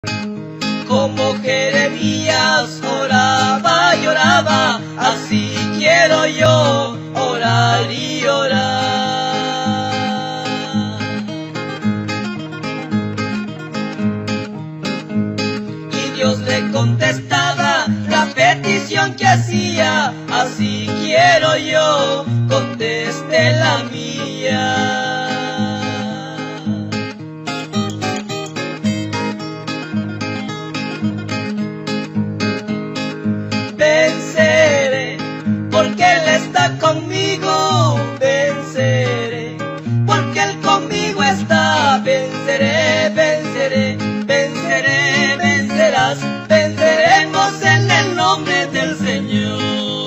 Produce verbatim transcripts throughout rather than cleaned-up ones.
Como Jeremías oraba y oraba, así quiero yo orar y orar. Y Dios le contestaba la petición que hacía, así quiero yo, conteste la mía. Venceré, porque Él está conmigo. Venceré, porque Él conmigo está. Venceré, venceré, venceré, vencerás. Venceremos en el nombre del Señor.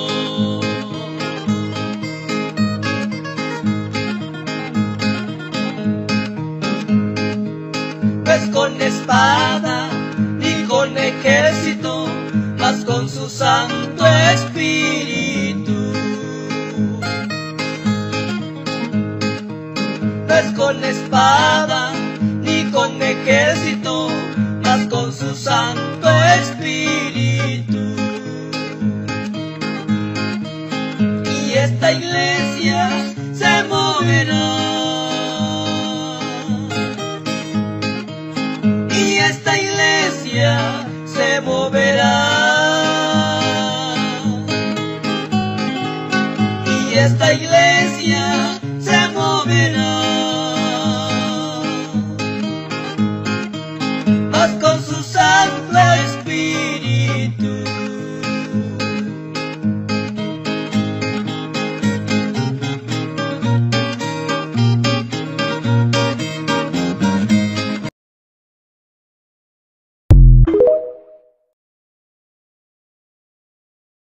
No es con espada ni con ejército, mas con su Santo Espíritu. No es con espada ni con ejército, mas con su Santo Espíritu. Y esta iglesia se moverá. Y esta iglesia se moverá. Y esta iglesia